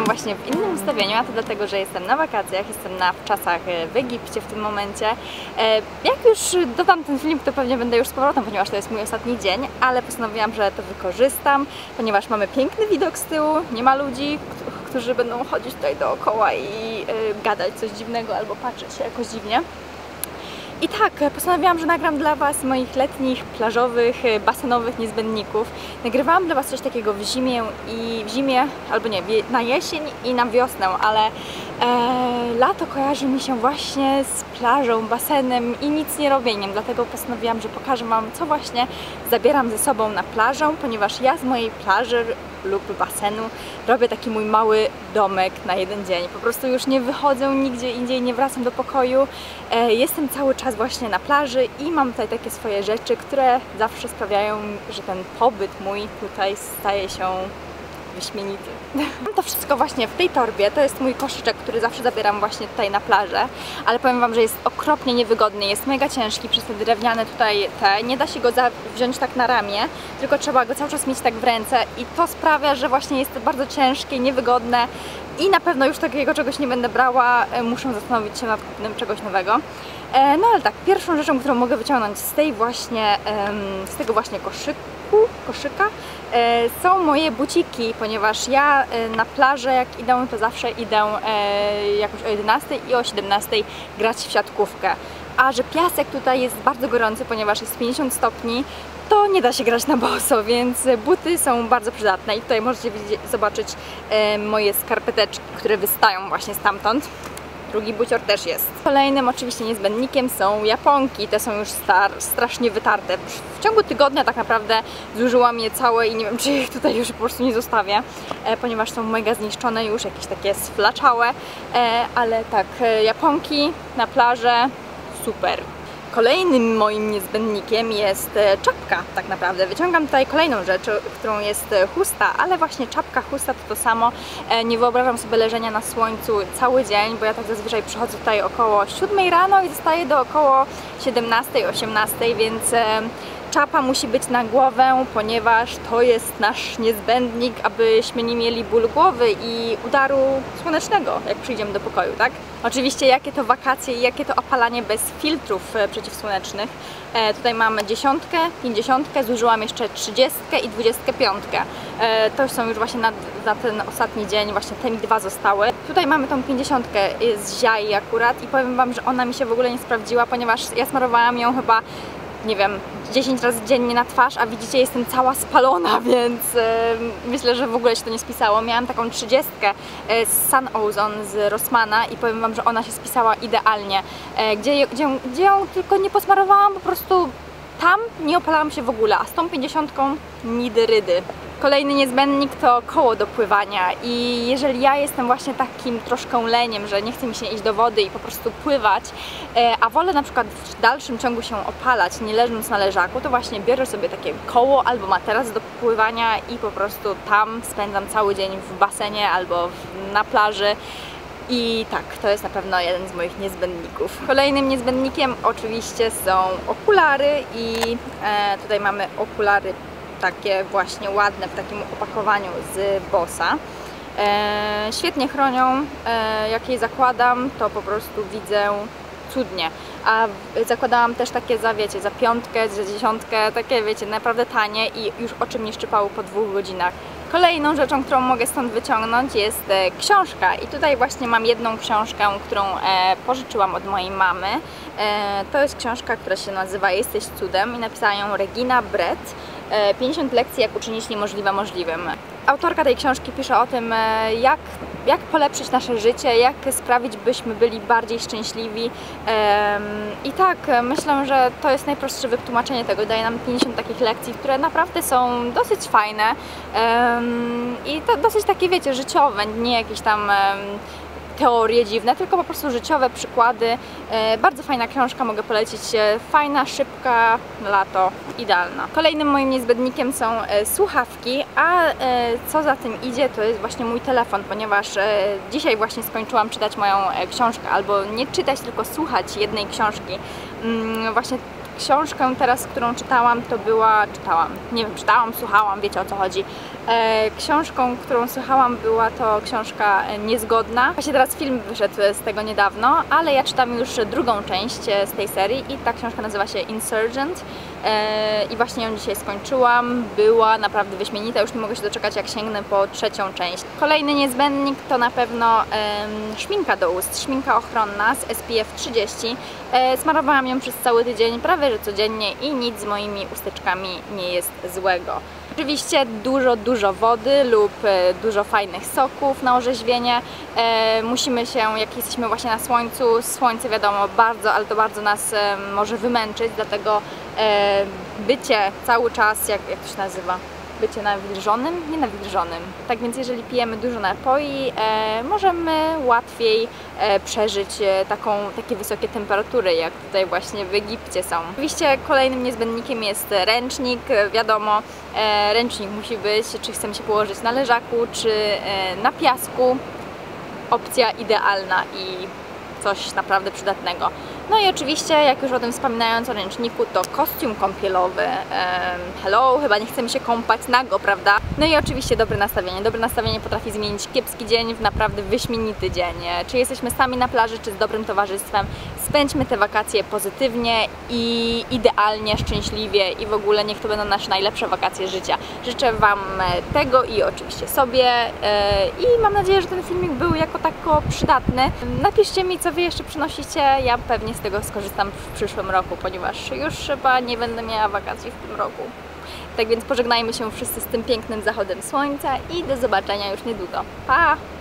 właśnie w innym ustawieniu, a to dlatego, że jestem na wakacjach, jestem na wczasach w Egipcie w tym momencie. Jak już dodam ten film, to pewnie będę już z powrotem, ponieważ to jest mój ostatni dzień, ale postanowiłam, że to wykorzystam, ponieważ mamy piękny widok z tyłu, nie ma ludzi, którzy będą chodzić tutaj dookoła i gadać coś dziwnego albo patrzeć się jakoś dziwnie. I tak, postanowiłam, że nagram dla Was moich letnich, plażowych, basenowych niezbędników. Nagrywałam dla Was coś takiego w zimie, albo nie, na jesień i na wiosnę, ale lato kojarzy mi się właśnie z plażą, basenem i nic nie robieniem, dlatego postanowiłam, że pokażę Wam, co właśnie zabieram ze sobą na plażę, ponieważ ja z mojej plaży lub basenu robię taki mój mały domek na jeden dzień. Po prostu już nie wychodzę nigdzie indziej, nie wracam do pokoju. Jestem cały czas właśnie na plaży i mam tutaj takie swoje rzeczy, które zawsze sprawiają, że ten pobyt mój tutaj staje się wyśmienity. Mam to wszystko właśnie w tej torbie, to jest mój koszyczek, który zawsze zabieram właśnie tutaj na plażę, ale powiem Wam, że jest okropnie niewygodny, jest mega ciężki przez te drewniane tutaj nie da się go wziąć tak na ramię, tylko trzeba go cały czas mieć tak w ręce i to sprawia, że właśnie jest bardzo ciężkie, niewygodne i na pewno już takiego czegoś nie będę brała, muszę zastanowić się nad kupnem czegoś nowego. No ale tak, pierwszą rzeczą, którą mogę wyciągnąć z tego właśnie koszyka są moje buciki, ponieważ ja na plażę jak idę, to zawsze idę jakoś o 11 i o 17 grać w siatkówkę. A że piasek tutaj jest bardzo gorący, ponieważ jest 50 stopni, to nie da się grać na boso, więc buty są bardzo przydatne i tutaj możecie zobaczyć moje skarpeteczki, które wystają właśnie stamtąd. Drugi bucior też jest. Kolejnym oczywiście niezbędnikiem są japonki. Te są już strasznie wytarte. W ciągu tygodnia tak naprawdę zużyłam je całe i nie wiem, czy ich tutaj już po prostu nie zostawię, ponieważ są mega zniszczone już, jakieś takie sflaczałe, ale tak, japonki na plażę super. Kolejnym moim niezbędnikiem jest czapka tak naprawdę. Wyciągam tutaj kolejną rzecz, którą jest chusta, ale właśnie czapka, chusta to samo. Nie wyobrażam sobie leżenia na słońcu cały dzień, bo ja tak zazwyczaj przychodzę tutaj około 7 rano i zostaję do około 17-18, więc czapa musi być na głowę, ponieważ to jest nasz niezbędnik, abyśmy nie mieli bólu głowy i udaru słonecznego, jak przyjdziemy do pokoju, tak? Oczywiście jakie to wakacje i jakie to opalanie bez filtrów przeciwsłonecznych. Tutaj mamy 10, 50, zużyłam jeszcze 30 i 25. To już są już właśnie na ten ostatni dzień, właśnie te mi dwa zostały. Tutaj mamy tą 50 z Ziai akurat i powiem Wam, że ona mi się w ogóle nie sprawdziła, ponieważ ja smarowałam ją chyba, nie wiem, 10 razy dziennie na twarz, a widzicie, jestem cała spalona, więc myślę, że w ogóle się to nie spisało. Miałam taką 30 z Sun Ozone z Rossmana i powiem Wam, że ona się spisała idealnie. Gdzie ją tylko nie posmarowałam, po prostu tam nie opalałam się w ogóle, a z tą 50 nidy rydy. Kolejny niezbędnik to koło do pływania i jeżeli ja jestem właśnie takim troszkę leniem, że nie chce mi się iść do wody i po prostu pływać, a wolę na przykład w dalszym ciągu się opalać, nie leżąc na leżaku, to właśnie biorę sobie takie koło albo materac do pływania i po prostu tam spędzam cały dzień w basenie albo na plaży. I tak, to jest na pewno jeden z moich niezbędników. Kolejnym niezbędnikiem oczywiście są okulary i tutaj mamy okulary takie właśnie ładne w takim opakowaniu z Bossa. Świetnie chronią, jak je zakładam, to po prostu widzę cudnie. A zakładałam też takie za, wiecie, za 5, za 10, takie, wiecie, naprawdę tanie i już oczy mnie szczypały po 2 godzinach. Kolejną rzeczą, którą mogę stąd wyciągnąć, jest książka i tutaj właśnie mam jedną książkę, którą pożyczyłam od mojej mamy. To jest książka, która się nazywa Jesteś cudem i napisała ją Regina Brett. 50 lekcji, jak uczynić niemożliwe możliwym. Autorka tej książki pisze o tym, jak polepszyć nasze życie, jak sprawić, byśmy byli bardziej szczęśliwi. I tak, myślę, że to jest najprostsze wytłumaczenie tego. Daje nam 50 takich lekcji, które naprawdę są dosyć fajne i to dosyć takie, wiecie, życiowe, nie jakieś tam teorie dziwne, tylko po prostu życiowe przykłady. Bardzo fajna książka, mogę polecić. Fajna, szybka, lato, idealna. Kolejnym moim niezbędnikiem są słuchawki, a co za tym idzie, to jest właśnie mój telefon, ponieważ dzisiaj właśnie skończyłam czytać moją książkę, albo nie czytać, tylko słuchać jednej książki. Właśnie Książkę teraz, którą czytałam, to była... słuchałam, wiecie o co chodzi. Książką, którą słuchałam, była to książka Niezgodna. Właśnie teraz film wyszedł z tego niedawno, ale ja czytam już drugą część z tej serii i ta książka nazywa się Insurgent i właśnie ją dzisiaj skończyłam. Była naprawdę wyśmienita, już nie mogę się doczekać, jak sięgnę po trzecią część. Kolejny niezbędnik to na pewno szminka do ust, szminka ochronna z SPF 30. Smarowałam ją przez cały tydzień, prawie że codziennie i nic z moimi usteczkami nie jest złego. Oczywiście dużo wody lub dużo fajnych soków na orzeźwienie. Musimy się, jak jesteśmy właśnie na słońcu, słońce wiadomo bardzo, ale to bardzo nas może wymęczyć, dlatego bycie cały czas, jak to się nazywa? Bycie nawilżonym? Nie nawilżonym. Tak więc jeżeli pijemy dużo napoi, możemy łatwiej przeżyć takie wysokie temperatury, jak tutaj właśnie w Egipcie są. Oczywiście kolejnym niezbędnikiem jest ręcznik. Wiadomo, ręcznik musi być, czy chcemy się położyć na leżaku, czy na piasku. Opcja idealna i coś naprawdę przydatnego. No i oczywiście, jak już o tym wspominając o ręczniku, to kostium kąpielowy. Hello, chyba nie chcemy się kąpać nago, prawda? No i oczywiście dobre nastawienie. Dobre nastawienie potrafi zmienić kiepski dzień w naprawdę wyśmienity dzień. Czy jesteśmy sami na plaży, czy z dobrym towarzystwem, spędźmy te wakacje pozytywnie i idealnie, szczęśliwie i w ogóle niech to będą nasze najlepsze wakacje życia. Życzę Wam tego i oczywiście sobie i mam nadzieję, że ten filmik był jako tako przydatny. Napiszcie mi, co Wy jeszcze przynosicie, ja pewnie z tego skorzystam w przyszłym roku, ponieważ już chyba nie będę miała wakacji w tym roku. Tak więc pożegnajmy się wszyscy z tym pięknym zachodem słońca i do zobaczenia już niedługo. Pa!